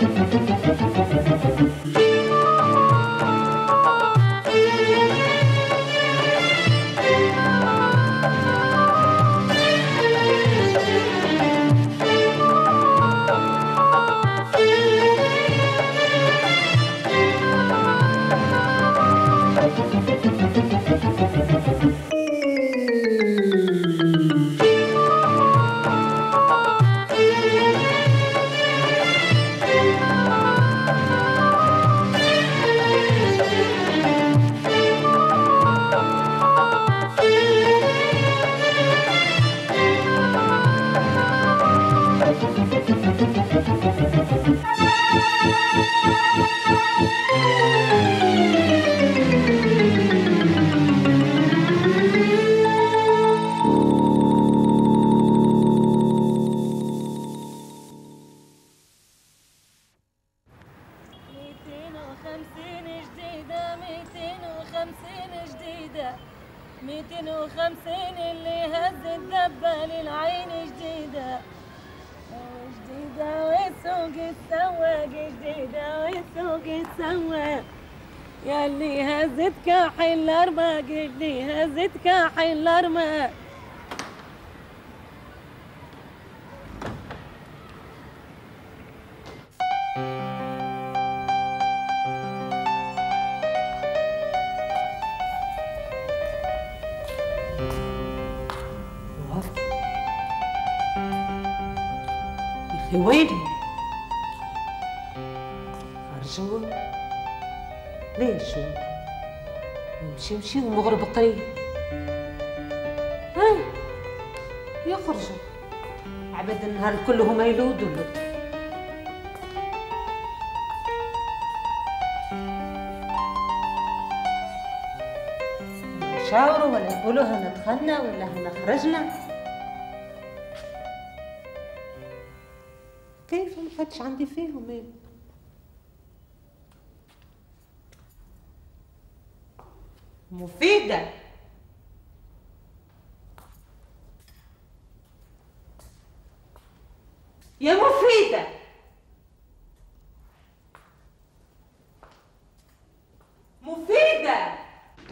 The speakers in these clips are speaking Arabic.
وينهم؟ خرجوا؟ ليش؟ يمشي ومغرب الطريق. هاي يخرجوا عبد النهار كله ما يلودوا اللطف. شاوروا ولا يقولوا هنا دخلنا ولا هنا خرجنا. كيف ما فاتش عندي فيهم ايه؟ مفيدة يا مفيدة، مفيدة.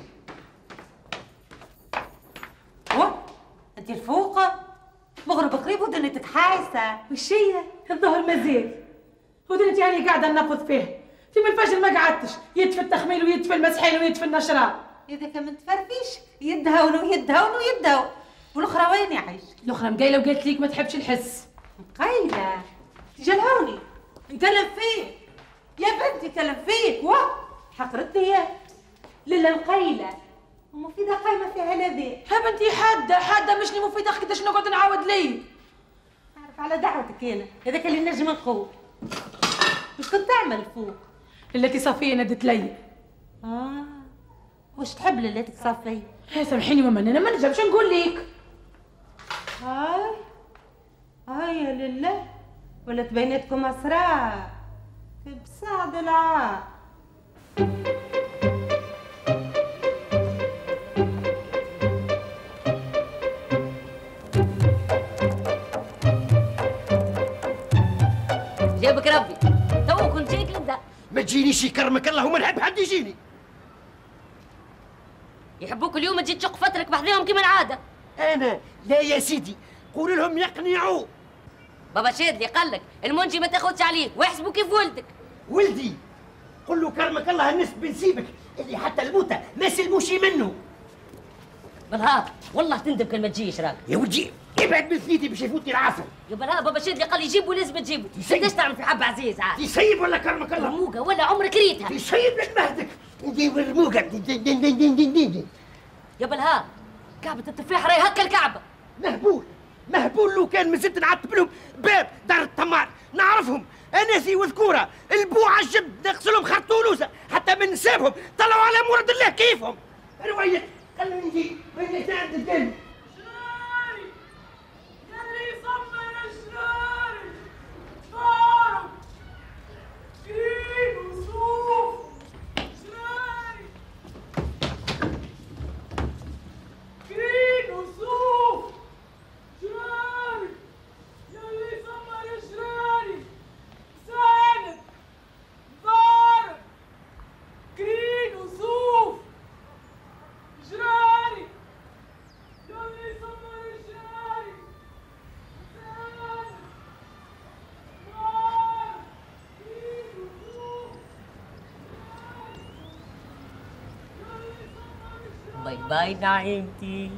انت الفوقة مغرب قريب ودنيتك حايسة. وش هي؟ الظهر مزيد ودنيتي يعني قاعدة ننفض فيه. في من الفجر ما قعدتش، يدفي التخميل ويدفي المسحين ويدفي النشرة. إذا كان تفرفيش يدهونوا يدهونوا يدهوا. والأخرى وين يعيش؟ الأخرى مقايلة وقالت ليك ما تحبش الحس. مقايلة؟ جلعوني نكلم فيك يا بنتي، كلم فيك. حقرتني يا للا مقايلة ومفيدة قايمة في هالذي. ها بنتي حادة مش لي مفيدة. قداش نقعد نعاود لي؟ أعرف على دعوتك أنا، هذاك اللي نجم نقول. وش كنت تعمل فوق؟ التي صفية ندت لي. وش تحب ليلتك صفية؟ هاي سامحيني ماما انا ما نجمش نقول لك. هاي يا لله، ولات بيناتكم اسرار بسعد العار. جابك ربي تو كنت جايك لبدا. ما تجينيش يكرمك الله وما نحب حد يجيني. يحبوك اليوم تجي تشق فترك بحذاهم كيما العاده. انا لا يا سيدي، قول لهم يقنعوا. بابا شادلي قال لك المنجي ما تاخذش عليه ويحسبوا كيف ولدك. ولدي قل له كرمك الله الناس بنسيبك اللي حتى الموتى ما سلموش منه. بالها والله تندم كل ما تجيش راك. يا ولدي ابعد من ثنيتي باش يفوتني العصر. يا بالها بابا شادلي قال لي جيبوا لازم تجيبوا. قداش تعمل في حب عزيز عاد؟ تسيب ولا كرمك الله؟ رموقه ولا عمرك ريتها. تسيب لك مهدك ندير الرموقه. يا بالها كعبة التفاح راهي هكا الكعبة. مهبول لو كان مازلت نعتب لهم باب دار التمار نعرفهم اناسي وذكوره البوعه الجد نغسلهم خرطولوسه حتى من نسابهم طلعوا على مراد الله كيفهم. رواية خلوني نجي وين ساعد الدم. شراري يا اللي يصمر الشراري شارب جرين وصوف شراري جرين وصوف شراري يا اللي يصمر الشراري ساند باي باي نعيمتي.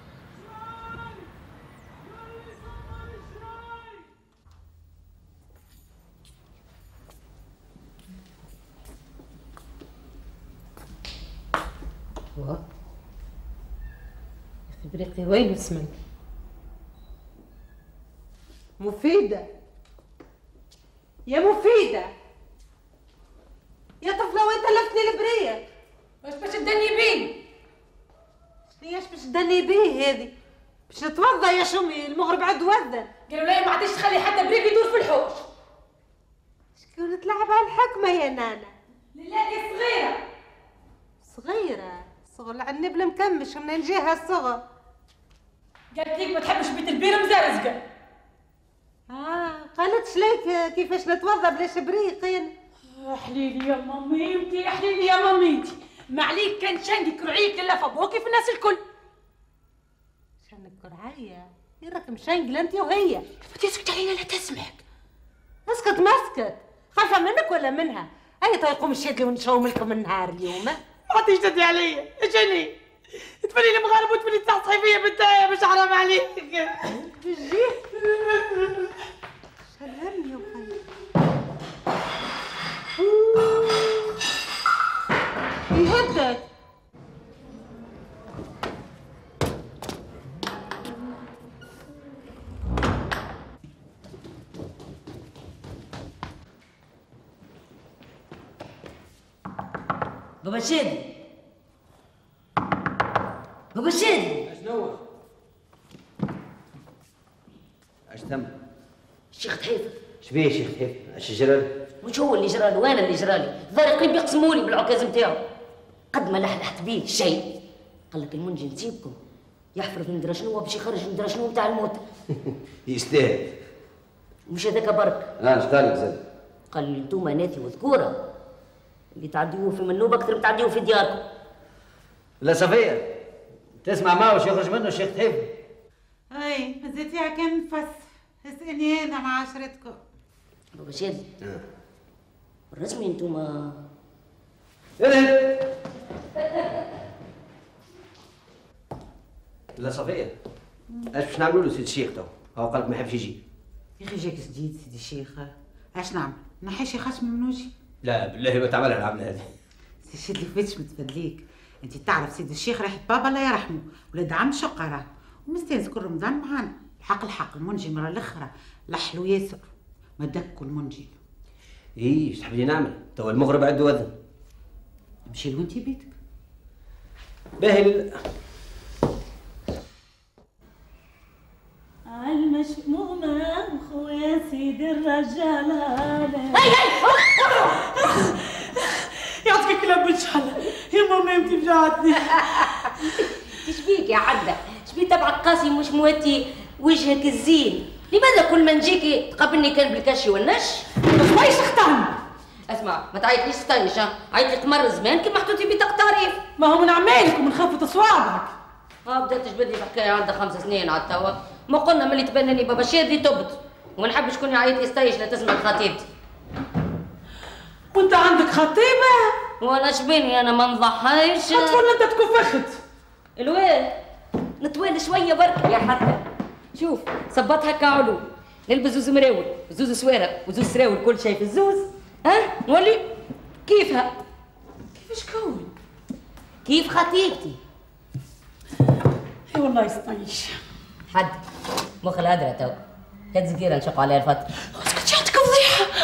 يا اخي بريقي وين اسمك؟ مفيدة يا مفيدة يا طفلة وين تلفتني البريق؟ واش باش تدني بيه؟ شنياش باش تدني بيه هذه؟ باش نتوضا يا شمي المغرب عد وذن. قالوا لي ما عادش تخلي حتى بريق يدور في الحوش. شكون تلعب على الحكمة يا نانا؟ ليلاتي صغيرة. صغيرة؟ صغر العنب المكمش من نجيها الصغر. قالت لك ما تحبش بيت البير مزرزقة. قالت ليك كيفاش نتوضا بلاش بريقين. حليلي يا ماميتي حليلي يا ماميتي، ما عليك كان شنك رعيك الا فابوكي في الناس الكل. شنك رعاية؟ راك مشنقلة انت وهي. تسكت علينا لا تسمعك. اسكت مسكت، خايفة منك ولا منها؟ هيا طيب قوم شدلي ونشوم لكم النهار اليوم. ما عطيش تدي عليا، اجاني تفلي لي مغارب وتفلي تحت صحيفية بالتاية باش حرام عليك. بجيه سلام يا وخي. يهدك بابا شادي بابا شادي. شنو؟ اش تم؟ الشيخ تحيف. شبيه شيخ تحيف؟ اش جرالي؟ مش هو اللي جرالي وانا اللي جرالي، ظهر قريب يقسموا لي بالعكاز نتاعو. قد ما لحلحت بيه شيء قال لك المنجي نسيبكم يحفرض ندرى شنو باش يخرج ندرى شنو نتاع الموت. يستاهل. مش هذاك برك. اش قال لك زاد؟ قال لي انتوما ناثي وذكوره اللي تعديوه في منوب اكثر من تعديوه في دياركم. لا صفية تسمع ما وش يخرج منه الشيخ تحيف. اي زيتيها كان نفس اسألني انا مع عشرتكم. بابا شادي بالرسمي انتوما لا صفية اش باش نعملوا له سيد الشيخ تو؟ هو قالك ما يحبش يجي. يا اخي جاك جديد سيدي الشيخ، اش نعمل؟ نحيش خشم من وجهي. لا بالله ما تعملها العملة هذه. سي الشيخ اللي فاتش متفدليك، انت تعرف سيدي الشيخ ريحة بابا الله يرحمه، ولاد عم شقة راه، ومستانس كل رمضان معانا، الحق المنجي مرة الاخرى لحلو ياسر، ما دكوا المنجي. ايش تحبي نعمل؟ تو المغرب عنده وذن. مشي له انت بيتك. باهي المشمومة خويا سيدي الرجال هذا. يعطيك كلام بالشحلة يا ماما انتي بجعتني. تشبيك يا عدة؟ شبي تبعك قاسي مش مواتي وجهك الزين؟ لماذا كل ما نجيكي تقابلني كان بالكشي والنش؟ بس ما يشختان. اسمع ما تعيطليش ستايش، عيط لي قمر زمان كي محطوطي بطاقة تعريف. ما هو من عمالك ومن خفة صوابعك. بدات تجبد لي في حكايه عندها 5 سنين على توا. ما قلنا ملي تبناني بابا شادي تبت، وما نحبش كون يعيط لي ستايش لا تسمع خطيبتي. وانت عندك خطيبة؟ وانا شبيني انا ما نضحيش. تقول انت تكفخت. الوين؟ نتوالى شويه برك يا حتى. شوف صبت هكا علو، نلبس زوز مراول وزوز سوارة وزوز سراول كل شيء في الزوز. نولي كيفها. كيفاش كون؟ كيف خطيبتي. اي والله يسطيش. حد مخ الهدرة تو كانت زكيرة نشق عليها الفترة. اسكت جاتك فضيحة.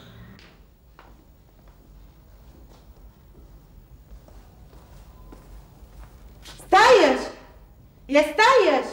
ستايش يا ستايش،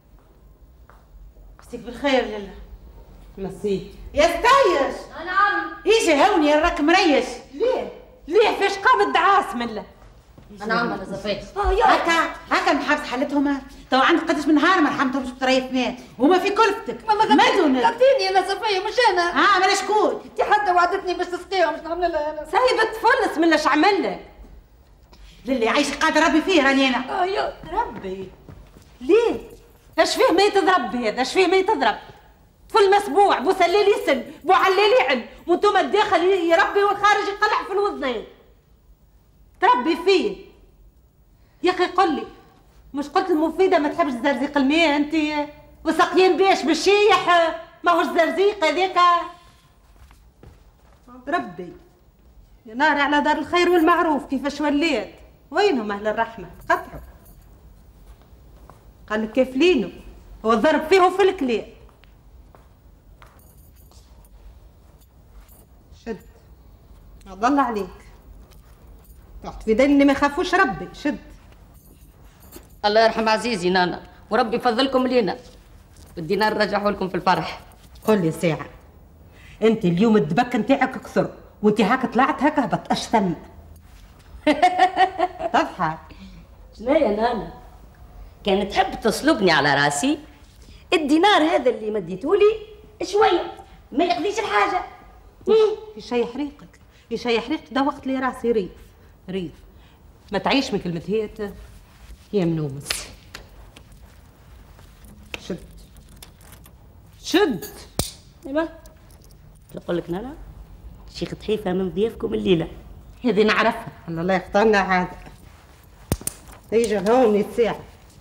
مسيك بالخير لله. مسيك يا ستايش. نعم. يجي هوني راك مريش. ليه فاش قام الدعاس مله؟ نعم انا صفيت. هكا محابس حالتهم. تو عندك قداش من نهار ما رحمتهمش بطريف مات وما في كلفتك. ما دونك. قلتيني انا صفية مش انا. مالا شكون؟ انت حتى وعدتني باش تسقيهم، مش نعمل لها انا. سايبة تفلس من اش عمل لك؟ للي عايش قاعده ربي فيه راني انا. يا ربي ليه؟ اش فيه ما يتضرب هذا؟ اش فيه ما يتضرب؟ طفل مسبوع بو سليل يسن بو عليل يعن وانتم الداخل يربي والخارج يقلع في الوذنين. تربي فيه يا اخي قل لي، مش قلت المفيده ما تحبش زرزيق المياه انت؟ وسقيين بيش بالشيح ماهوش زرزيق هذاك. ربي يا نار على دار الخير والمعروف كيفاش وليت. وينهم اهل الرحمه؟ تقطعوا. قال لك كافلينه هو ضرب فيهم في الكلام. شد ضل عليك تحت في دليل اللي ما يخافوش ربي. شد. الله يرحم عزيزي نانا وربي يفضلكم لينا، والدينار رجعه لكم في الفرح. قل لي ساعة، انت اليوم الدبك نتاعك كثر وانت هاك طلعت هاك هبط اش ثم؟ تضحك. شنو يا نانا؟ كانت تحب تصلبني على راسي، الدينار هذا اللي مديتولي شويه ما يقضيش الحاجه. يشيح ريقك، يشيح ريقك، ده وقت لي راسي ريف ريف. ما تعيش من كلمة هيت يا منومس. شد شد. ايوا نقول لك نانا شيخ تحيفه من ضيافكم الليله. هذه نعرفها، الله يقطعنا عاد. يجي هون الساعة.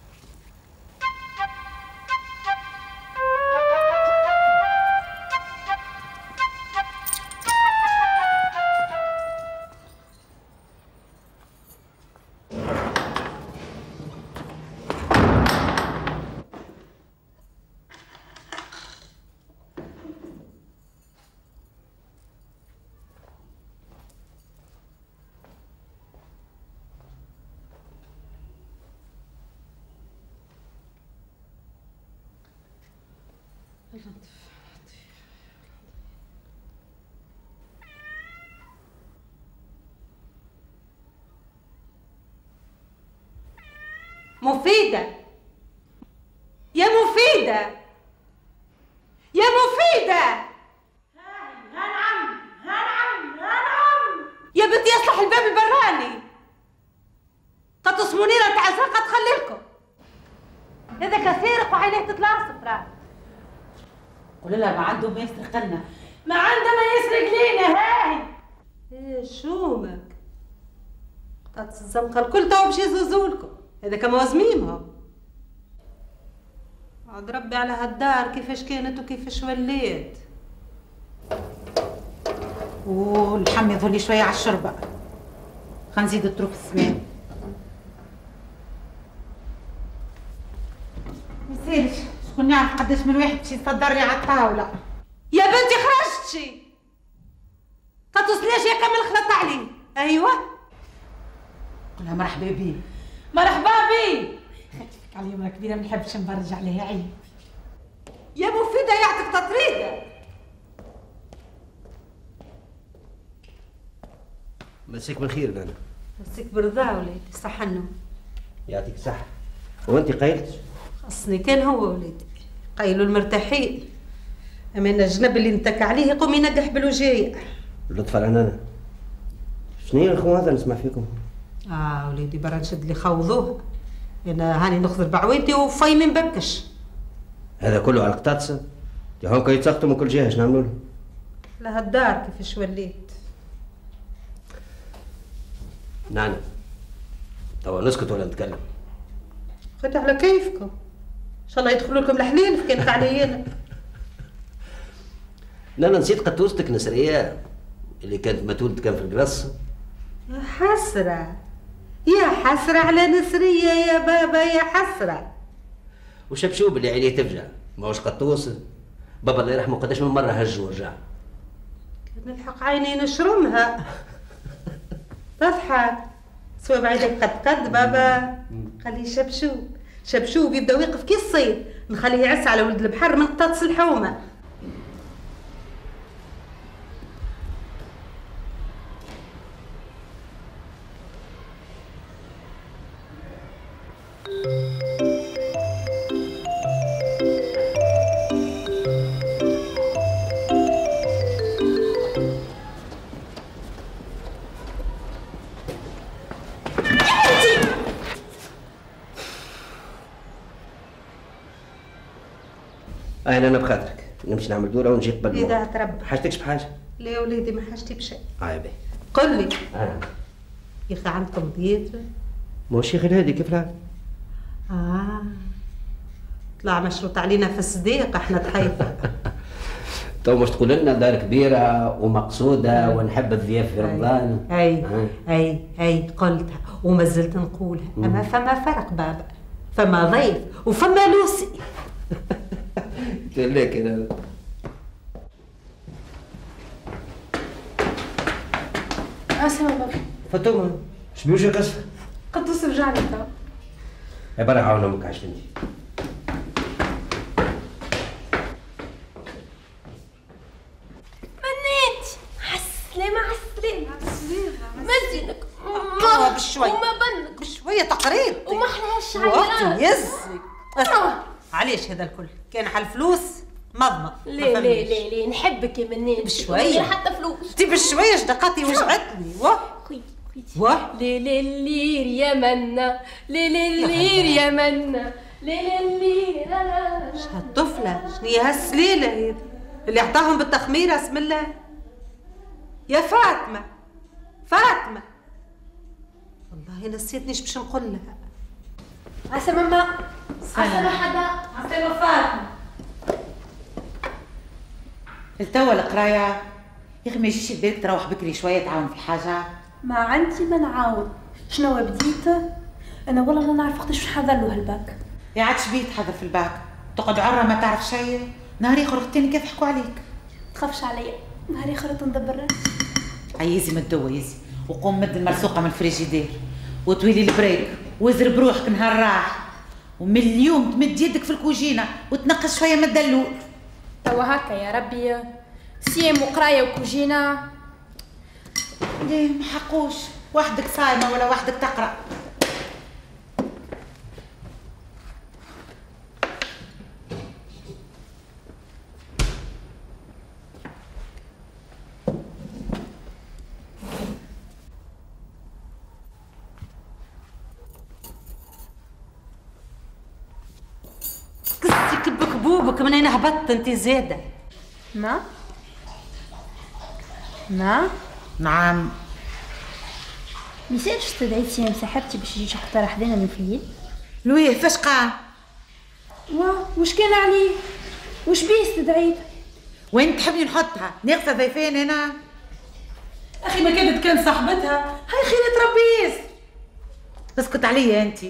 مفيدة يا مفيدة يا مفيدة. هنعم يا بنتي يصلح الباب البراني قد تصمونينا نتاع الزرقاء تخلي لكم. هذاك سارق وعينيه تطلع صفراء. قول لها ما عنده ما يسرق لنا. ما عنده ما يسرق لينا. هاي ايه شومك قطعت الزنقة الكل تو باش يزوزولكم. هذاك موازميمهم. عاد ربي على هالدار كيفاش كانت وكيفاش وليت. والحم يظهر لي شويه على الشربه. خلينا نزيد الطروف السمان. ما يصيرش شكون يعرف قداش من واحد باش يتصدر لي على الطاوله. يا بنتي خرجتي قد توصليش يا كمل خلط عليه. ايوه قولها مرحبا بيه. مرحبا بي. خفيفك عليا مرة كبيرة ما نحبش نبرج عليها عيب. يا مفيدة يعطيك تطريدة. مساك بالخير لانا. مساك بالرضا وليدي. صح النوم. يعطيك الصحة. وانت قايلتش؟ خاصني كان هو وليدي قايلوا المرتاحين، اما الجنب اللي نتك عليه يقوم ينقح بالوجايع. اللطف على نانا. شنو هي الخو هذا نسمع فيكم؟ وليدي برا نشد لي خوضوه. انا هاني نخزر بعويتي وفاي من بكش. هذا كله على القطاطسة؟ هونك يتسقطوا من كل جهة، شنو نعملوا لهم؟ لهالدار كيفاش وليت. نانا توا نسكت ولا نتكلم؟ خدوا على كيفكم. ان شاء الله يدخلوا لكم الحلال في كانت علي انا. نانا نسيت قطوستك نسرية اللي كانت متولد كان في القرص. يا حسرة يا حسرة على نسرية يا بابا يا حسرة. وشبشوب اللي عليه تفجع ماهوش قطوس. بابا الله يرحمه قداش من مرة هج ورجع. كان نلحق عيني نشرمها. تضحك سوا بعيدك قد بابا. خليه شبشوب شبشوب يبدا يوقف كي الصيد، نخليه يعس على ولد البحر من قطاطس الحومة. انا بخاطرك نمشي نعمل دوره ونجي قبل إذا تربى. حاجتكش بحاجه؟ لا يا وليدي ما حاجتي بشيء. يا باهي. قل لي يا اخي عندكم ضيافة؟ ماشي غير هذه كيف لا؟ طلع مشروط علينا في الصديق احنا تحيطة. تو مش تقول لنا دار كبيرة ومقصودة ونحب الضياف في رمضان. اي قلتها وما زلت نقولها. اما فما فرق بابا، فما ضيف وفما لوسي. ليك انا اسمع بابا. فاطمة شبيوش قصة؟ قدوس رجعني تو. يا برا عاون امك عشتني. منيت عالسلامة عالسلامة. مزينك بشوي وما بنك بشوية تقريب وما احلاش وقت عيال. يزي. علاش هذا الكل؟ كان على الفلوس مضمض. لا نحبك يا منيت بشوية حتى فلوس. انتي بشوية دقاتي وجعتني. واه ليلير يا منا ليلير يا منا ليلير لا لا. هالطفلة شنو هي هالسليلة هذه اللي عطاهم بالتخميرة؟ اسم الله يا فاطمة. فاطمة والله نسيتني ايش باش نقول لها. عسى ماما عسى حدا عسى فاطمة. التوا القرايه يا اخي ما يجيش يبالك تروح بكري شويه تعاون في الحاجه. ما عندي ما نعاود. شنو بديت انا والله ما نعرف وقتاش باش نحضر له هالباك. يا عاد شبيه تحضر في الباك؟ تقعد عره ما تعرف شيء، نهار اخر الثاني كيف يحكوا عليك. تخافش عليا، نهار اخر تندبر راسي. يزي من الدوا يزي، وقوم مد الملصوقه من الفريجيدير وتويلي البريك وزر بروحك نهار راح، ومن اليوم تمد يدك في الكوجينه وتنقص شويه من الدلول. توا هكا يا ربي سيم وقرايه وكوجينه. ليه ما حقوش، وحدك صايمه ولا وحدك تقرا. كسك بكبوبك منين هبطت انت زاده؟ نعم. ميسالش استدعيت سيم صاحبتي باش يجي يقترح حدانا الفيل. لويه فاش قام؟ وش كان عليه؟ وش بيه استدعيت؟ وين تحبني نحطها؟ ناقصه ضيفين هنا؟ اخي ما كانت كان صاحبتها هاي خيرة ربيس. اسكت عليا انت.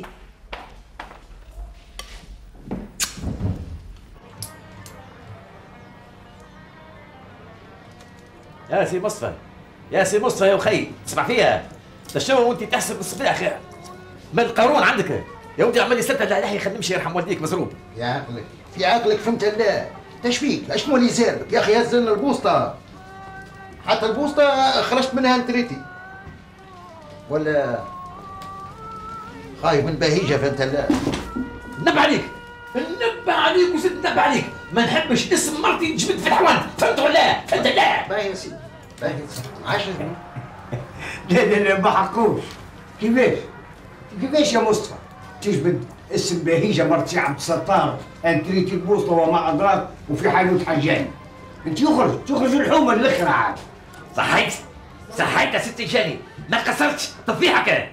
يا سي مصطفى يا سي مصطفى يا وخي تسمع فيها تشوف وانت تحسب الصباح يا من القارون عندك يا ودي عمال يستنى على لحيه خلينا نمشي يرحم والديك مزروب. يا عقلك في عقلك فهمت لا ايش فيك؟ اشنو اللي زاربك يا اخي؟ هز لنا البوسطه، حتى البوسطه خرجت منها انتريتي ولا خايف من بهيجه فهمت لا؟ نبه عليك نبه عليك وزيد نبه عليك، ما نحبش اسم مرتي تجبد في الحوانت فهمت ولا فهمت لا؟ باهي يا سيدي باهي 10 لا ما حقوش. كيفاش يا مصطفى تجبد اسم بهيجه مرت عبد الستار انتريتي البوسطه وما ادراك وفي حانوت حجاني؟ انت تخرج الحومه الاخرى عاد. صحيت يا ستي جاني ما قصرتش طفيحه كان.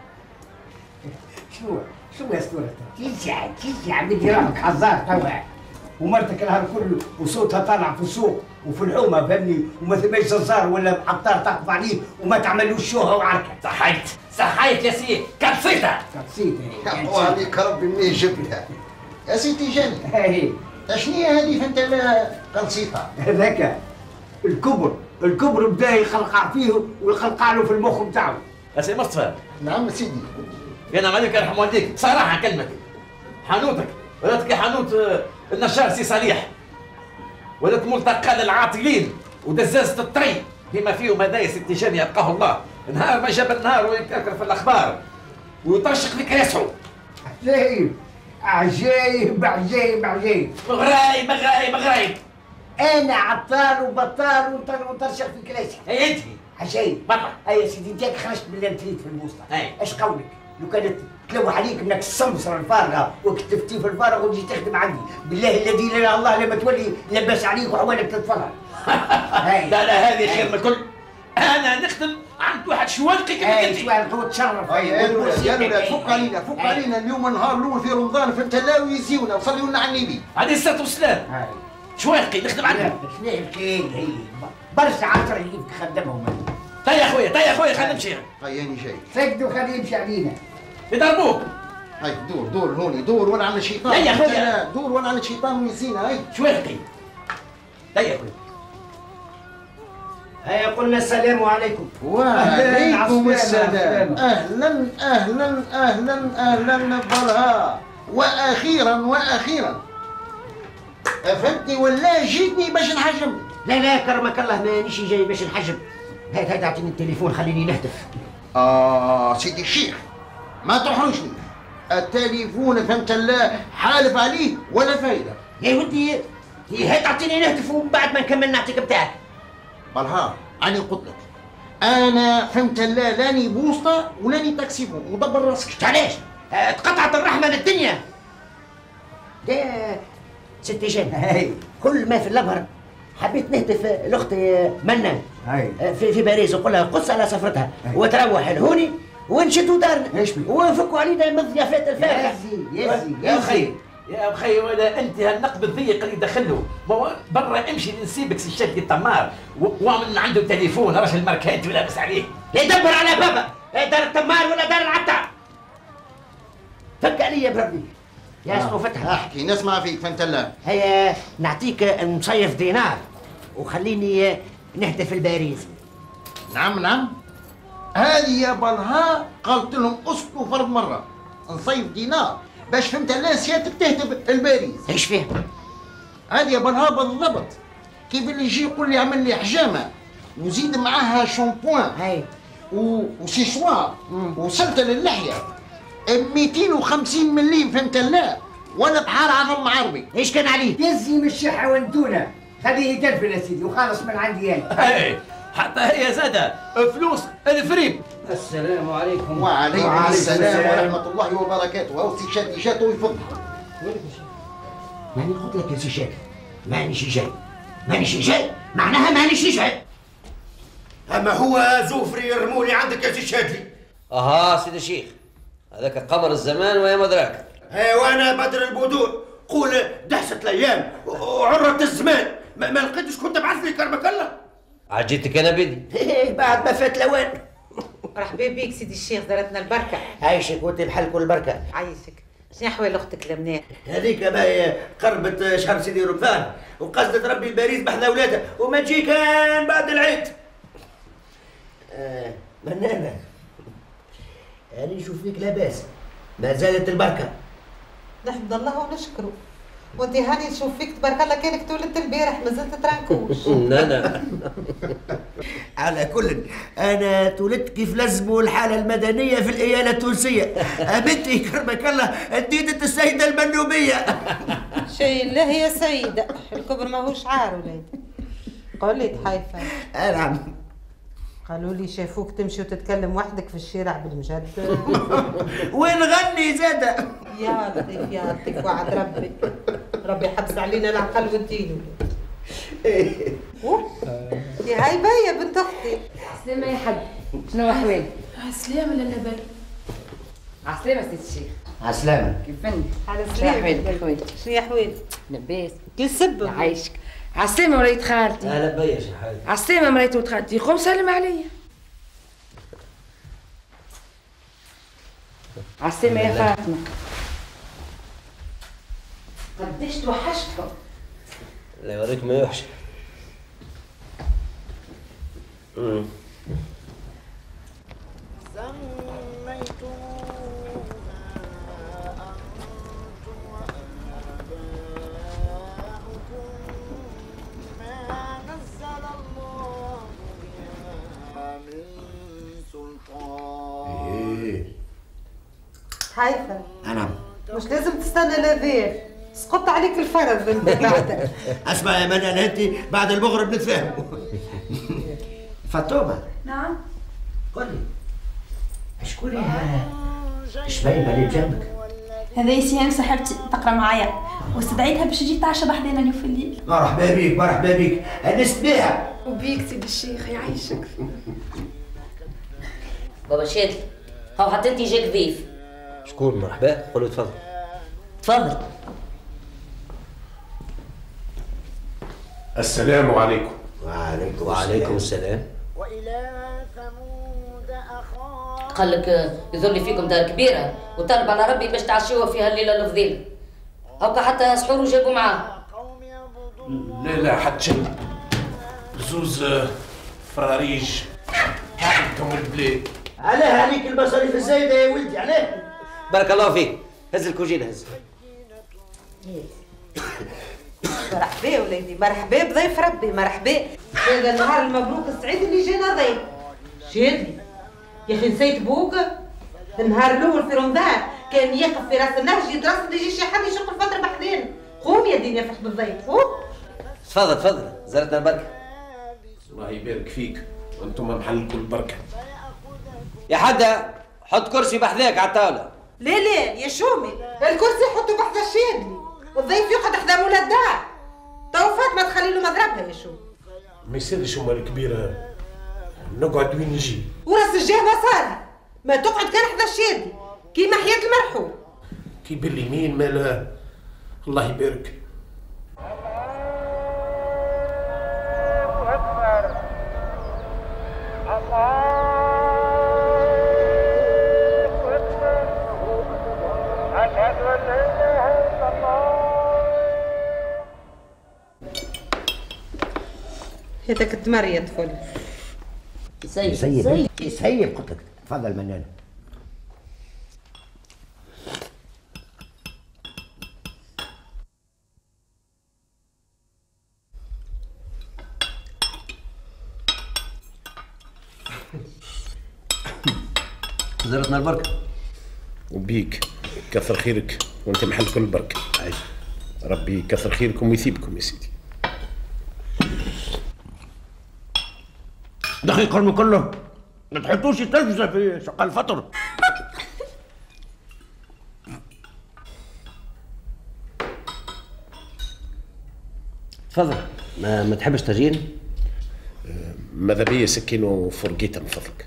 شو يا اسطوره؟ تيجي عبيدي راحك حزار توا ومرتك النهار كله وصوتها طالع في السوق وفي الحومه فهمني، وما ثماش زنزار ولا عطار تقف عليه وما تعملوش شوهه وعركه. صحيت يا سي كبسيتها يقوى عليك ربي منين جبتها يا سيدي جاني. هاي اشنو هذه فهمت لا قنصيطه؟ هذاك الكبر بدا يخلقع فيه ويخلقع له في المخ بتاعه. يا سي مصطفى. نعم سيدي. يا نعم عليك يرحم والديك صراحه كلمتك حانوتك ولاتك حانوت النشار سي صالح ولات ملتقى للعاطلين ودزازة الطري بما فيهم هذا يا ستي جاني يبقاه الله نهار ما جاب النهار ويكركر في الاخبار ويطرشق فيك يسعو. عجايب مغرايب انا عطال وبطال وطرشق في كراسي. اي انت عجايب برا. يا سيدي انت خرجت من الانتريت في البوسطه. اي ايش قولك؟ لو كانت تلوح عليك انك السمسره الفارغه وكتفتي في الفارغ وتجي تخدم عندي، بالله الذي لا اله الا الله لما تولي لباس عليك وحوالك تتفرج. لا هذه خير من الكل انا نخدم عند واحد شوالقي كما قلت شوالقي وتشرف. يا ولاد فك علينا فك علينا اليوم النهار الاول في رمضان فهمت لا ويزيونا وصليوا لنا على النبي عليه الصلاه والسلام. شوالقي نخدم عنده. شنو الكاين هي برشا عشرة اللي خدمهم. طيب يا خويا خلينا نمشي. طيب جاي فقدوا خليه يمشي علينا. يضربوك. هاي دور هوني دور وانا على الشيطان. هيا خويا دور وانا على الشيطان ويزينا. هاي شوالقي. طيب يا خويا. هيا قلنا السلام عليكم. وعليكم السلام. اهلا برها. واخيرا فهمتني ولا جيتني باش نحجم؟ لا كرمك الله مانيش جاي باش نحجم. هات اعطيني التليفون خليني نهتف. سيدي الشيخ ما تحرجني. التليفون فهمت الله حالف عليه ولا فايده. يا ودي هات اعطيني نهتف ومن بعد ما نكمل نعطيك بتاعك. برها أنا قلت لك أنا فهمت الله لاني بوسطة ولاني تاكسيفون ودبر راسك. علاش؟ تقطعت الرحمة من الدنيا. ده ست هشام كل ما في الأبهر حبيت نهتف لأختي منى في باريس وقول لها قص على سفرتها وتروح لهوني ونشدوا دارنا ونفكوا علينا من ضيافات الفارغة. يا أخي ولا أنت هالنقب الضيق اللي دخله برا امشي نسيبك سي الشاد التمار ومن عنده تليفون راجل ماركات ولابس عليه. يدبر على بابا دار التمار ولا دار العتار. فك عليا بربي يا اسمه فتحي. احكي نسمع فيك فهمت الله. هيا نعطيك نصيف دينار وخليني نهتف الباريس. نعم هذه يا برها قلت لهم اسكتوا فرد مرة نصيف دينار باش فهمت الله سيادتك تهتف الباريس. ايش فيه؟ هذه يا برها بالضبط كيف اللي يجي يقول لي عمل لي حجامه وزيد معاها شامبوان وسيسوار وسلطه للحيه 250 مليم فهمت الله وانا بحار عظم عربي. ايش كان عليه؟ يزي من الشحه والتونه خليه يدفن يا سيدي وخالص من عندي انا. حتى هي زادة فلوس الفريم. السلام عليكم. وعليكم السلام ورحمة الله وبركاته. هاو سي شاد جاته ويفضل. ماني قلت لك يا سي شاد مانيش جاي معناها مانيش جاي. اما هو زوفري يرموني عندك يا سي شادلي. سيدي الشيخ هذاك قمر الزمان ويا مدراك. وانا بدر البدور قول دهست الايام وعرت الزمان ما لقيتش كنت تبعث لي كرمك الله. عجيتك انا بدي. بعد ما فات الاوان. مرحبا بيك سيدي الشيخ دارتنا البركه. عايشك وانت بحال كل بركه. عايشك. شنو احوال اختك المنيح؟ هذيك باهي قربت شهر سيدي رمضان وقصدت ربي الباريس بحذا اولادها وما تجي كان بعد العيد. منانه انا نشوف فيك لاباس ما زالت البركه. نحمد الله ونشكره. وانت هاني نشوف فيك تبارك الله كانك تولدت البارح ما زلت ترانكوش. لا على كل انا تولدت كيف لزموا الحاله المدنيه في الاياله التونسيه. بنتي كرمك الله اديت السيده المنوبيه. شيء الله يا سيده الكبر ماهوش عار ولاد. قولي تحايفه. نعم. قالوا لي شافوك تمشي وتتكلم وحدك في الشارع بالمجد. ونغني زاده. يا لطيف وعد ربي حبس علينا العقل والدين. يا هاي باية بنت اختي. عسلامة يا حاج شنو احوالك؟ عسلامة للنبل. عسلامة سيدي الشيخ. عسلامة. كيفني؟ على شنو احوالك يا خويا؟ شنو احوالك؟ لباس. كل سبب. يعيشك. عسلامة مريت خالتي. اهلا بيا شي حاجة. عسلامة مريت ولد خالتي قوم سلم عليا. عسلامة يا فاطمة. قديش توحشتكم. الله يوريك ما يوحش. هايفه. نعم. مش لازم تستنى الاذان سقط عليك الفرض من بعد. اسمع يا منال انت بعد المغرب نتفاهموا. فاطمه. نعم. قولي شكون ايش باين بالي جنبك؟ هذا يسيان صاحبتي تقرا معايا واستدعيتها باش تجي تعشى بحدنا اليوم في الليل. مرحبا بيك مرحبا بيك، انست بيها. وبيك سيد الشيخ يعيشك. بابا شادي هاو حتى انت جاك ضيف. شكون مرحبا؟ قول له تفضل. تفضل. السلام عليكم. وعليكم السلام. قال لك يظل فيكم دار كبيره وطلب على ربي باش تعشوها فيها الليله الفضيله. هاكا حتى سحور جابوا معاه. لا حد شيء. زوز فراريج حاكمكم البلاد. علاه عليك المصاريف الزايده يا ولدي علاه؟ بارك الله فيك. هز الكوجينه هز. مرحبا وليدي، مرحبا بضيف ربي، مرحبا. هذا النهار المبروك السعيد اللي جانا ضيف. شادلي يا اخي نسيت بوك النهار الاول في رمضان كان يقف في راس النهج يدرس اللي يجي شي حد يشق الفطر بحذانا. قوم يا دنيا فرح بالضيف. قوم. تفضل زارتنا البركه. الله يبارك فيك وانتم محلكم البركه. يا حدا حط كرسي بحذاك على الطاوله. لا يا شومي الكرسي حطه بحذا الشادلي، الضيف يقعد حدا مولى الدار. تو فاطمه تخلي له مضربها يا شومي. ما يصيرش أمال الكبيره نقعد وين نجي. وراس الجهه صار ما تقعد كان حدا الشادلي كيما حياة المرحوم. كي باليمين مالا الله يبارك. هذاك التمر يا طفل. يسيب قلت لك. تفضل منان. زارتنا البركه. وبيك كثر خيرك وانت محل كل بركه. ربي يكثر خيركم ويثيبكم يا سيدي. دقيقة من كله ما تحطوش تلفزة في شقة الفطر. تفضل. ما تحبش طاجين؟ ماذا بيا سكين وفرقيته من فضلك.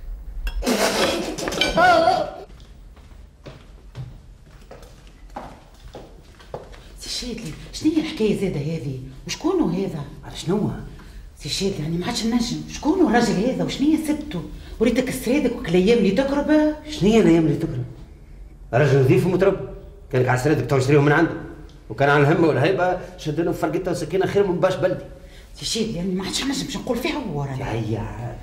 سي شادلي شنو هي الحكايه زاده هذه؟ وشكونو هذا؟ على شنو؟ سي شادلي يعني ما عادش نجم، شكونو الراجل هذا وشنو هي سبته؟ وريتك سرادك وك الايام اللي تقرب. شنو هي الايام اللي تقرب؟ راجل نظيف ومتربي، كانك على سرادك تو تشريهم من عنده، وكان على الهمه والهيبه شد له فرقته وسكينه خير من باش بلدي. سي شادلي يعني ما عادش نجم باش نقول فيها هو رانا. هيا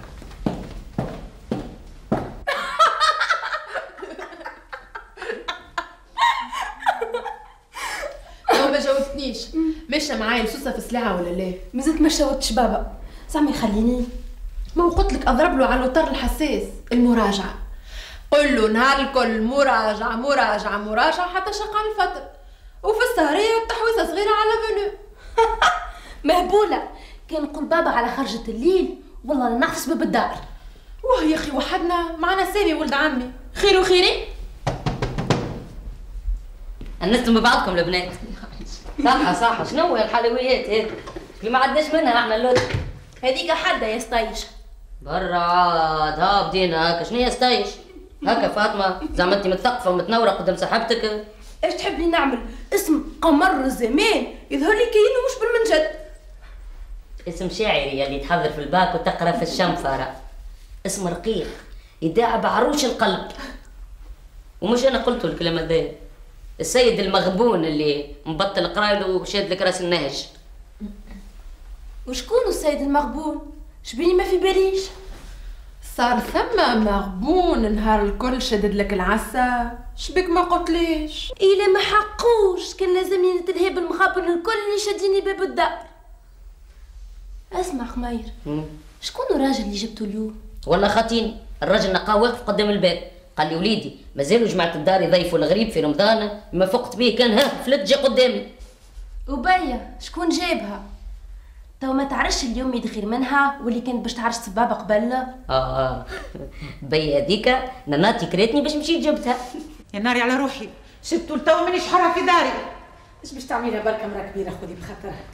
ما جاوبتنيش. ماشيه معايا لسوسه في سلاعه ولا لا؟ مازلت ما شاوتش بابا. زعما يخليني. ما قلت لك اضرب له على الوتر الحساس المراجعه. قل له نهار الكل مراجعه حتى شقع الفطر، وفي السهريه تحويسه صغيره على منو. مهبوله كان نقول بابا على خرجه الليل والله لا نعرف سبب الدار. واه يا اخي وحدنا معنا سامي ولد عمي خير وخيري. انستم ببعضكم البنات. صح شنو الحلويات هذه اللي ما عدناش منها احنا اللوت؟ هذيك حده يا ستايش. برا ها بدينا هكا. شنو يا ستايش؟ هكا فاطمه زعما انت متثقفه ومتنوره قدام صاحبتك. ايش تحبني نعمل؟ اسم قمر الزمان يظهر لي كأنه مش بالمنجد. اسم شاعري اللي تحضر في الباك وتقرا في الشنفره. اسم رقيق يداعب عروش القلب. ومش انا قلت الكلام هذا، السيد المغبون اللي مبطل قرايله وشاد لك راس النهج. وشكون السيد المغبون؟ شبيني ما في باليش. صار ثم مغبون نهار الكل شدد لك العسا. شبيك ما قلتليش؟ إلا ما حقوش كان لازمني نتلهي بالمغبن الكل اللي شاديني باب الدار. اسمع خمير، شكون الراجل اللي جبته اليوم؟ والله خاطيني الراجل نقاه واقف قدام الباب، قال لي وليدي مازالوا جماعة الدار يضيفوا الغريب في رمضان، ما فقت به كان ها فلت جا قدامي. وبيا شكون جابها؟ تو ما تعرفش اليوم يدخل منها واللي كانت باش تعرش سبابة قبل؟ بيا هذيك ناناتي كريتني باش مشيت جبتها. يا ناري على روحي، شفتوا لتوا مانيش حرة في داري. ايش باش تعمليها بركه مرا كبيره خذي بخاطرها.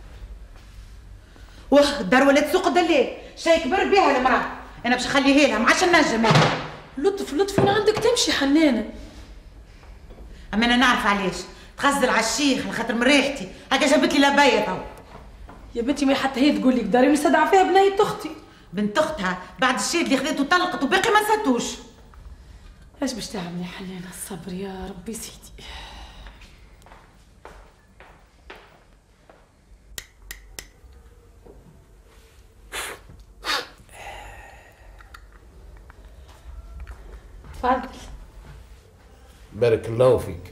واه الدار ولا تسوق دليل شي كبر بها المراه، انا باش نخليها لها ما عادش نجم. لطف ولا عندك تمشي حنانه. اما انا نعرف علاش تغزل على الشيخ على خاطر من ريحتي هكا جابت لي لبايه تو. يا بنتي ما حتى هي تقول لك داري مستدعى فيها بنية اختي. بنت اختها بعد الشيء اللي خذيته طلقت وباقي ما نساتوش. ايش باش تعملي حنانه؟ الصبر يا ربي سيدي. تفضل. بارك الله فيك.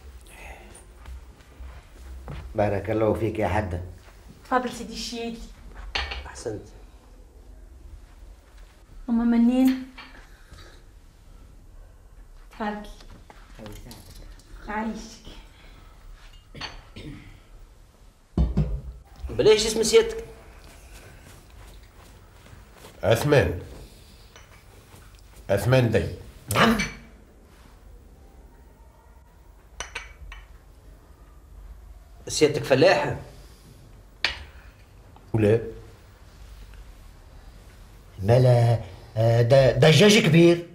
بارك الله فيك يا حدة. تفضل سيدي الشيدي. أحسنت. أما منين؟ تفضل. عايشك. بلاش اسم سيادتك. عثمان. عثمان دي. نعم. سيادتك فلاحة؟ ولا مالا دجاج كبير.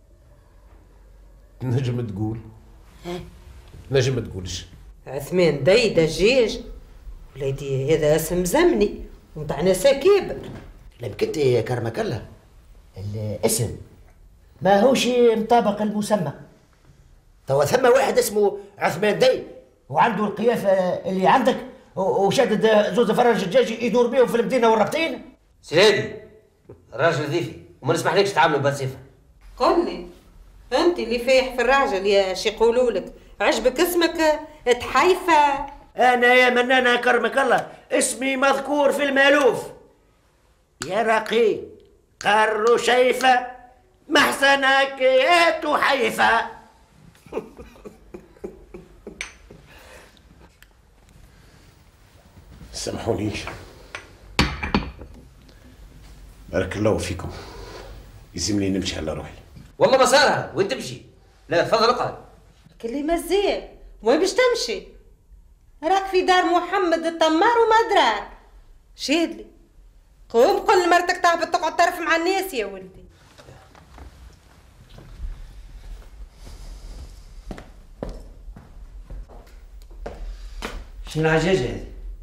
نجم تقول نجم ما تقولش. عثمان دي دجاج وليدي، هذا اسم زمني ومتاع ناس كبر. لبكت يا كرمك الله، الاسم ما هوش مطابق المسمى. توا ثم واحد اسمه عثمان دي وعنده القيافه اللي عندك وشادد زوز فرج الدجاج يدور بيهم في المدينه والربطين. سيدي الراجل ضيفي وما نسمحلكش تعاملوا بصفه. قل لي انت اللي فايح في الراجل يا شي يقولوا لك عجبك اسمك تحيفه. انا يا منانه كرمك الله اسمي مذكور في المالوف. يا رقي قر شيفه محسنك يا تحيفه. سامحوني. بارك الله فيكم. يلزمني نمشي على روحي. والله ما صارها وين تمشي؟ لا تفضل اقعد. كلي مزيان وين باش تمشي؟ راك في دار محمد التمار وما دراك. شادلي قوم قل لمرتك تهبط تقعد طرف مع الناس يا ولدي. شنو العجاجة هذه؟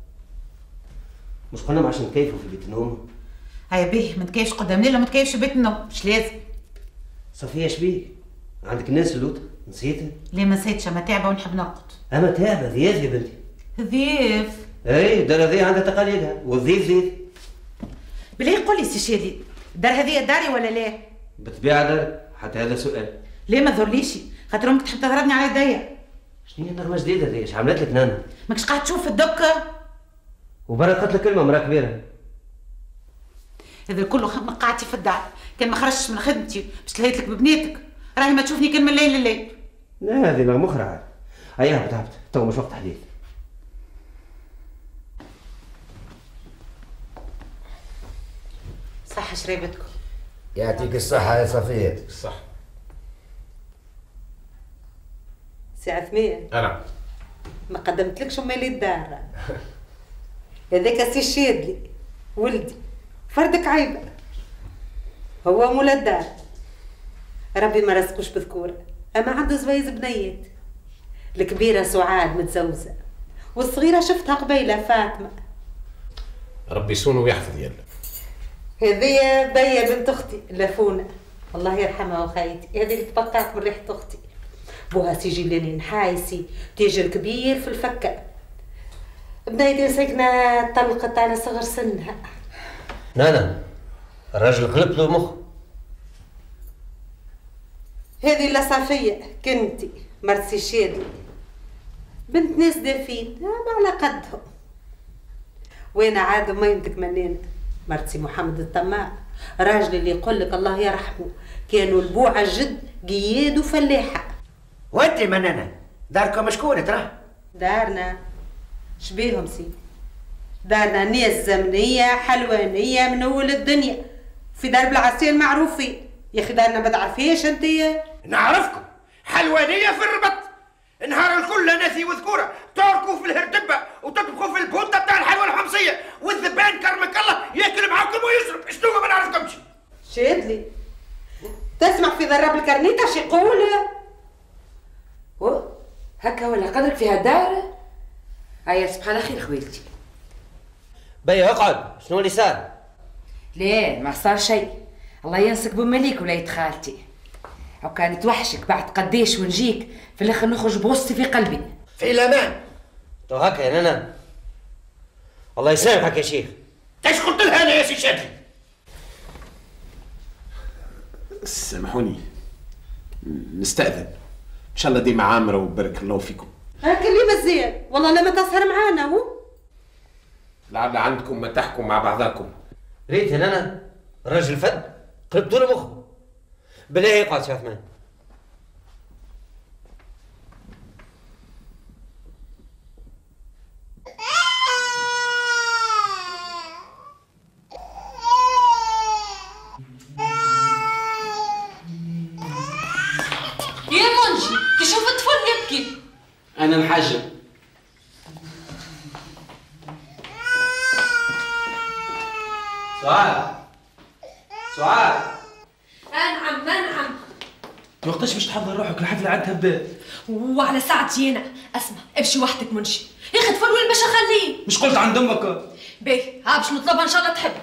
مش قلنا ما عادش نكيفوا في بيت النوم؟ هيا بيه ما تكيفش قدام ليلة ما تكيفش بيت النوم مش لازم. صفية شبيك؟ عندك الناس اللوطة نسيتها؟ ليه ما نسيتش؟ اما تعبة ونحب نرقد. اما تعبة ضياف يا بنتي. ضيف؟ اي دار هذه عندها تقاليدها والضيف ضيف. بلي قول لي سي شادي الدار هذه داري ولا لا؟ بالطبيعة دار حتى هذا سؤال. ليه ما ذرليش؟ خاطر امك تحب تضربني على يديا. شنو هي نغمة جديدة هذه؟ ايش عملت لك نانا؟ ماكش قاعد تشوف الدكة؟ وبرا قالت لك كلمة مرا كبيرة. هذا كله قعدتي في الدار، كان ما خرجتش من خدمتي باش تلهيت لك ببنيتك، راهي ما تشوفني كان من الليل لليل. لا هذه لا مخرعة. هيا تعبت تو مش وقت حديث. صح شريبتكم. يعطيك الصحة يا صفية. يعطيك الصحة. سي عثمان. أنا ما قدمتلكش مالي الدار. هذاك سي الشادلي ولدي فردك عيبة، هو مولا الدار. ربي ما رزقوش بذكورة اما عنده زوايز بنيات. الكبيرة سعاد متزوجة والصغيرة شفتها قبيلة فاطمة. ربي يصون ويحفظ يلا. هذه بيا بنت اختي لفونة الله يرحمها وخيتي، هذه اللي تبقات من ريحة اختي. بوها سي جيلاني نحايسي تاجر كبير في الفكة. بنيتي ساكنة طلقت على صغر سنها. نانا الراجل قلب له مخ. هذه لا صفية كنتي مرت سي شادي بنت ناس دافين ما على قدهم. وين عاد ميمتك منين مرت سي محمد الطماع، راجل اللي يقول لك الله يرحمه كانوا البوعة جد قياد وفلاحة. وانت منانا داركم شكون ترى؟ دارنا شبيهم سيدي؟ دارنا ناس زمنية حلوانية من أول الدنيا في درب العسيل معروفين. يا أخي دارنا ما تعرفيش أنت؟ نعرفكم حلوانية في الربط نهار الكل ناسي وذكوره تركوا في الهردبه وتطبخوا في البوطه بتاع الحلوى الحمصيه والذبان كرمك الله ياكل معاكم ويشرب. شنو ما نعرفكمش. شادلي تسمع في ضرب الكرنيطه شي يقول؟ هكا ولا قدرك في هالدار؟ هيا صباح الخير خويلتي. بيا اقعد. شنو اللي صار؟ لا ما صار شيء، الله ينسك بمليك ولاية خالتي. او كانت توحشك بعد قديش ونجيك في الاخر نخرج بغصتي في قلبي. في الامان. تو هكا يا نانا. الله يسامحك يا شيخ. ايش قلت لها انا يا سي شادلي؟ سامحوني نستأذن. ان شاء الله ديما عامره وبارك الله فيكم. هاك اللي مزيان والله لما تسهر معانا هو. لعل عندكم ما تحكوا مع بعضاكم. ريت يا نانا الراجل فد قلبتوا له مخه. بالله يقعد شاف مان. يا منجي تشوف الطفل يبكي. انا نحجم. سعاد انعم وقتاش باش تحضر روحك الحفله عندها باب؟ وعلى ساعتي انا. اسمع امشي وحدك منشي يا اخي طفل وين باش اخليه؟ مش قلت عند امك؟ باهي ها باش نطلبها ان شاء الله تحب.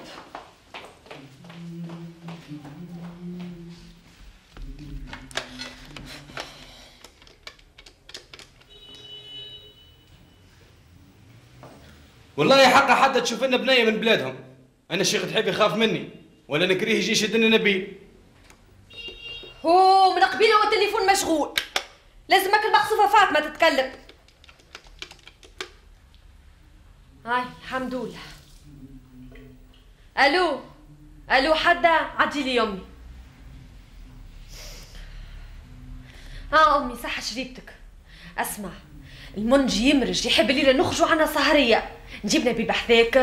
والله حق حتى تشوف لنا بنيه من بلادهم. انا شيخ تحب يخاف مني ولا نكريه يجي يشدني نبيل. هو من قبيله والتليفون مشغول. لازمك المخصوفه فاطمه تتكلم. هاي الحمد لله. الو حدا عدي لي امي. امي صح شريبتك. اسمع المنجي يمرج يحب الليله نخرجوا عنا سهريه. نجيب نبي بحذاك.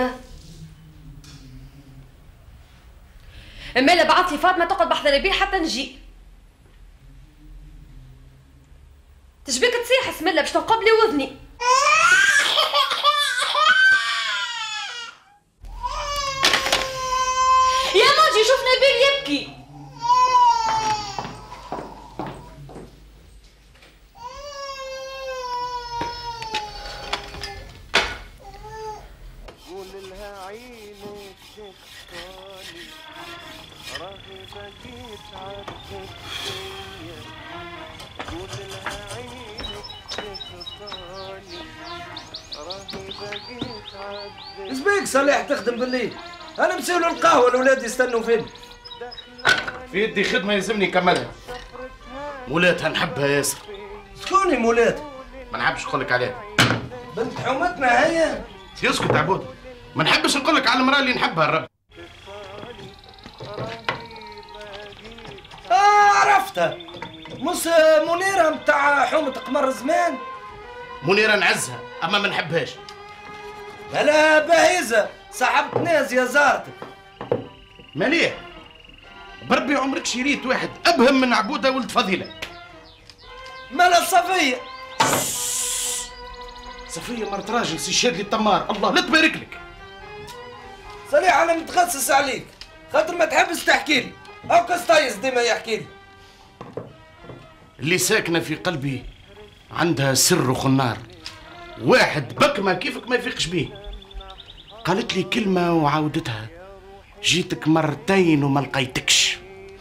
اما لا بعث لي فاطمه تقعد بحذا نبيل حتى نجي. تشبيك تصيح اسم الله باش تنقب لي وذني. يا منجي شوف نبيل يبكي. زبيك صالح تخدم بالليل. انا مسوي له القهوه الاولاد يستنوا فين. في يدي خدمه يلزمني نكملها. مولاتها نحبها ياسر. شكون مولاتها؟ ما نحبش نقول لك عليها. بنت حومتنا هي. يسكت عبود. ما نحبش نقول لك على المراه اللي نحبها الرب. عرفتها. منيره متاع حومه قمر زمان. منيره نعزها اما ما نحبهاش. لا بهيزه صاحبة ناس يا زارتك. مليح. بربي عمرك شريت واحد ابهم من عبوده ولد فضيله. مالا صفيه. صفيه مرت راجل سي شادلي التمار. الله لا تبارك لك. صالح انا متخصص عليك خاطر ما تحبش تحكي لي. او كستايس ديما يحكي لي. اللي ساكنه في قلبي عندها سر وخنار. واحد بكمه كيفك ما يفيقش بيه. قالت لي كلمه وعاودتها. جيتك مرتين وما لقيتكش.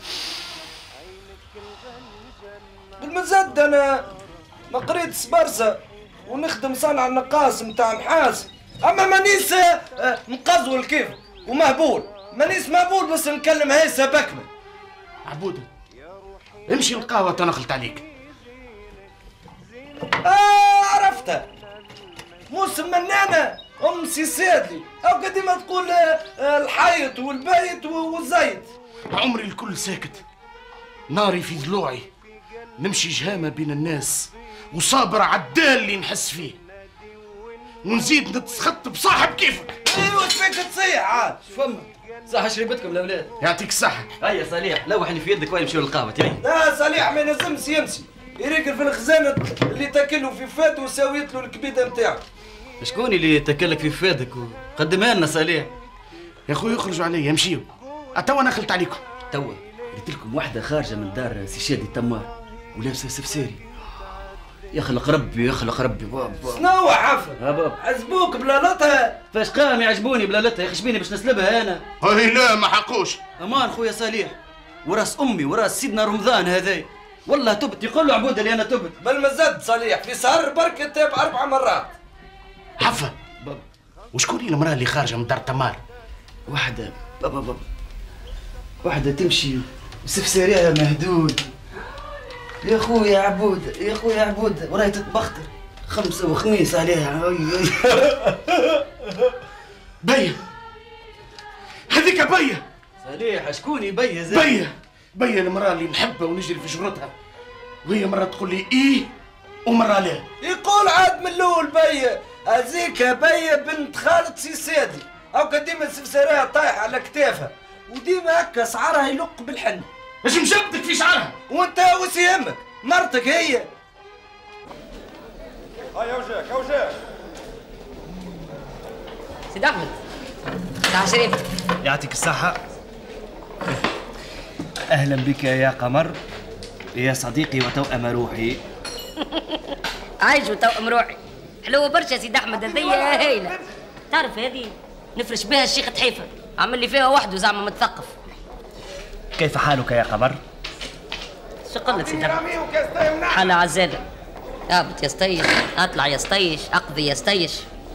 بالمزد انا ما قريت سبارسه ونخدم صانع النقاص متاع نحاس. اما مانيس مقزول كيف ومهبول. مانيس مهبول بس نكلم هيسه بكمه. عبوده امشي القهوه تنخلت عليك. عرفتها. موسم منانه ام سي سادلي او قديما تقول الحيط والبيت والزيت. عمري الكل ساكت. ناري في ضلوعي. نمشي جهامه بين الناس وصابر عالدال اللي نحس فيه. ونزيد نتسخط بصاحب كيفك. ايوه فيك تصيح عاد. فما صح شريبتكم الاولاد. يعطيك الصحه. هيا صالح لوحني في يدك وين نمشيو للقهوه تاني. لا صالح ما ينجمش يمشي. يريقل في الخزانة اللي تاكله في فات وساويت له الكبيدة نتاعو. شكون اللي تاكلك في فادك وقدمها لنا صالح؟ يا خويا اخرجوا علي يمشيوا. توا انا خلت عليكم. توا قلت لكم واحدة خارجة من دار سي شادي التمار ولابسة سفساري. يخلق ربي يخلق ربي بابا. شنو حفل؟ بابا عزبوك بلالتها؟ فاش قام يعجبوني بلالتها يا خشبيني باش نسلبها انا. هاي لا ما حقوش. امان خويا صالح وراس امي وراس سيدنا رمضان هذاي. والله تبت يقول له عبود اللي انا تبت. بل ما زاد صالح في سهر برك تاب 4 مرات. حفا وشكون المرأة اللي خارجة من دار تمار؟ واحدة بابا واحدة تمشي وسفساريها مهدود. يا خويا عبود يا خويا عبود وراهي تتبختر 5 وخميس عليها. بيا هذيك بيا صالح شكون يبيا زي بيا المرأة اللي نحبها ونجري في شغلتها وهي مرة تقول لي ايه ومرة لا. يقول عاد من الاول بيا هذيك بيا بنت خالد سي سادي او ديما السفسارية طايحة على كتافها وديما هكا شعرها يلق بالحن. ايش مشبتك في شعرها؟ وانت وش يهمك؟ مرتك هي. هيا وجهك سيد احمد تعال شريف. يعطيك الصحة. أهلا بك يا قمر يا صديقي وتوأم روحي. عايش وتوأم روحي حلوة برشا سيد احمد هذيا هايلة. تعرف هذه نفرش بها الشيخ تحيفة عمل لي فيها وحده زعما متثقف. كيف حالك يا قمر؟ شو قلت سيد احمد؟ حالة عزالة. اهبط يا سطيش اطلع يا سطيش اقضي يا سطيش.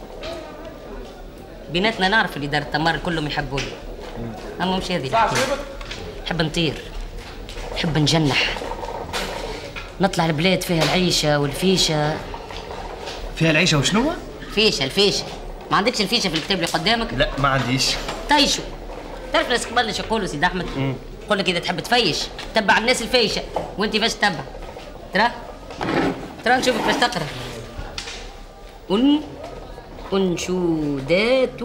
بيناتنا نعرف اللي دار التمار كلهم يحبوني اما مش هذه الحكاية. نحب نطير نحب نجنح نطلع البلاد فيها العيشة والفيشة. فيها العيشة وشنو؟ الفيشة ما عندكش الفيشة في الكتاب اللي قدامك؟ لا ما عنديش. طيشوا. تعرف ناس قبل ايش يقولوا سيد احمد؟ يقول لك اذا تحب تفيش تبع الناس الفيشة وانت باش تتبع. ترى نشوفك باش تقرا. أنشودات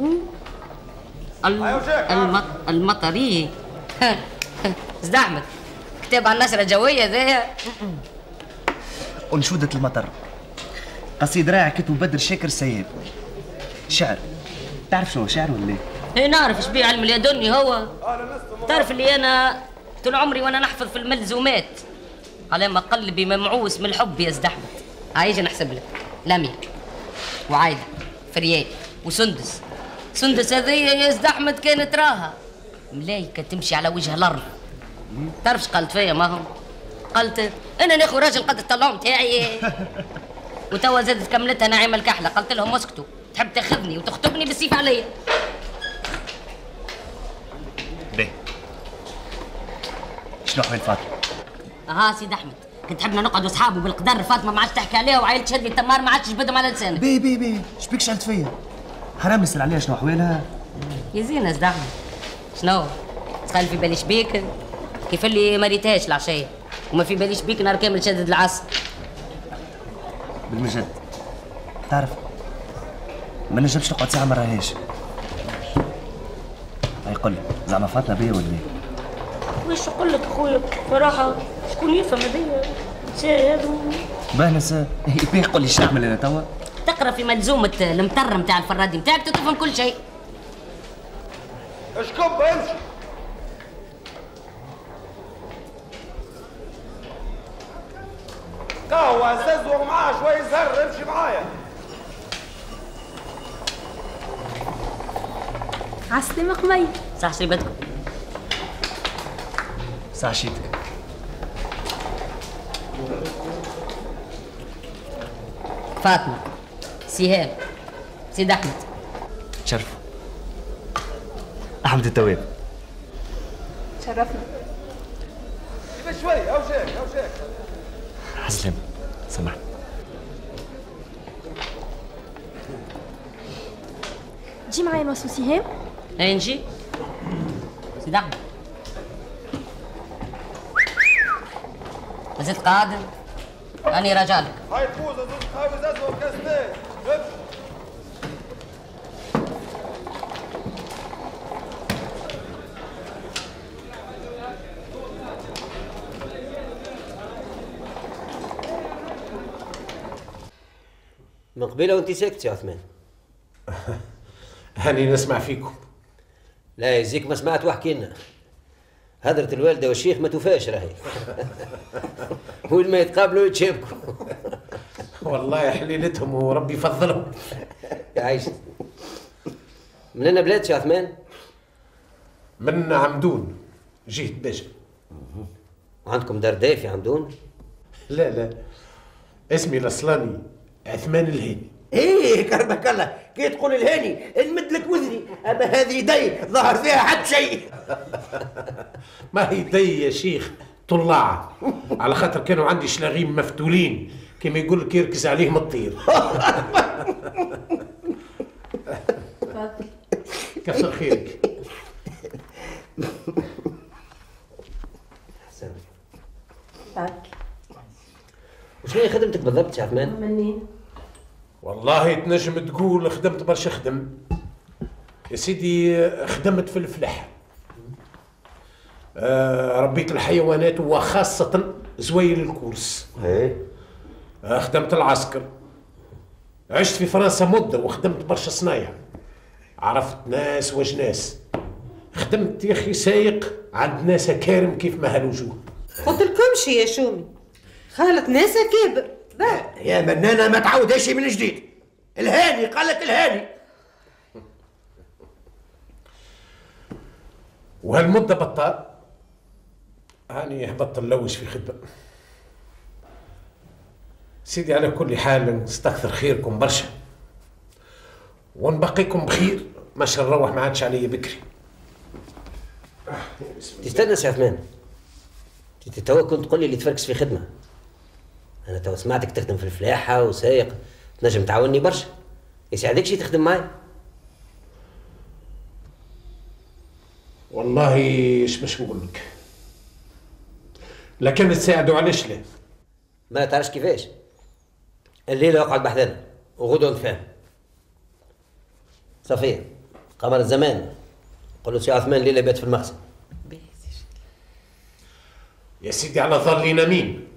المطرية. سيد احمد كتاب عن النشرة الجوية ذا. أنشودة المطر قصيد رائع كتبه بدر شاكر سياب. شعر. تعرف شنو شعر ولا ايه؟ نعرف ايش بيه علم اليدني هو. تعرف اللي انا طول عمري وانا نحفظ في الملزومات على ما قلبي ممعوس من الحب يا سيد احمد. عايجي نحسب لك لميا وعايده فريال وسندس. سندس هذيا يا سيد احمد كانت راها ملايكه تمشي على وجه الارض. تعرف ايش قالت فيا؟ ما هم قالت انا ناخذ راجل قد الطلعوم تاعي وتوا زادت كملتها نعيمه الكحله. قالت لهم اسكتوا تحب تاخذني وتخطبني بالسيف عليا. باهي شنو حوال فاطمه؟ سيد احمد كنت حبنا نقعد واصحابه بالقدر. فاطمه ما عادش تحكي عليها وعائله شادي التمار ما عادش تجبدهم على لسانك. بي شبيك شعلت فيا؟ حرام نسال عليها شنو حوالها؟ يا زين يا سيد احمد شنو؟ تخلي في بالي شبيك كيف اللي ما ريتهاش العشيه وما في باليش بيك نهار كامل شدد العصر. بالمجد تعرف ما نجمش نقعد ساعه ما راهيش. يقول لي زعما فاتنا بيا ولا ايه؟ واش نقول لك اخويا صراحه شكون يفهم هذيا الشيء هذا؟ بانس يبي يقول لي ايش نعمل انا توا؟ تقرا في ملزومه المطر نتاع الفرادي نتاعك تفهم كل شيء. اشكب امشي. قهوة ززور معاه شوي زهر امشي معايا. عسلامة قمي. صح شريبتكم. صح شيتك. فاطمة سهام سيد أحمد. تشرفوا. أحمد التواب. شرفنا. كيف شوي أوشاك. عسلامة سمحت. جي معايا نوصلوا سهام؟ ايه نجي. سيد أحمد مازلت قادر؟ أني رجالك. هاي تفوز زوز خاوي زازو كاستين. من قبيله وانت ساكت يا عثمان. هاني نسمع فيكم. لا يزيك ما سمعت واحكي لنا. هدرة الوالده والشيخ ما توفاش راهي. وين ما يتقابلوا يتشابكوا. والله حليلتهم وربي يفضلهم. يعيش. من أنا بلاد يا عثمان؟ من عمدون، جهة بجر. وعندكم دار داي في عمدون؟ لا اسمي الاصلاني عثمان الهاني. ايه كرمك الله، كي تقول الهاني نمد لك وذني، اما هذه يدي ظهر فيها حد شيء. ما هي يدي يا شيخ طلاعة، على خاطر كانوا عندي شلاغيم مفتولين كما يقول لك يركز عليهم الطير. كثر خيرك. وشنو هي خدمتك بالضبط يا عثمان؟ منين؟ والله تنجم تقول خدمت برشا خدم يا سيدي. خدمت في الفلاحة، ربيت الحيوانات وخاصة زويل الكورس. خدمت العسكر، عشت في فرنسا مدة وخدمت برشا صنايع، عرفت ناس وجناس. خدمت يا أخي سايق عند ناس كارم كيف ما هالوجوه. قلت لكمش يا شومي خالط ناس كابر. يا منانة ما تعودهاش من جديد. الهاني قالت الهاني. وهالمدة بطال هاني هبطت نلوج في خدمة. سيدي على كل حال نستكثر خيركم برشا ونبقيكم بخير، ماش نروح ما عادش عليا بكري. تستنس يا عثمان. توا كنت تقول لي اللي تفركس في خدمة. أنا توا سمعتك تخدم في الفلاحة وسايق، تنجم تعاوني برشا. يساعدك شي تخدم معي؟ والله ايش باش نقول لك، لكن تساعدوا علاش لا؟ ما تعرفش كيفاش؟ الليلة اقعد بحذنا وغدوة نتفاهم. صفية قمر الزمان قول له سي عثمان الليلة بات في المخزن. يا سيدي على ظل مين؟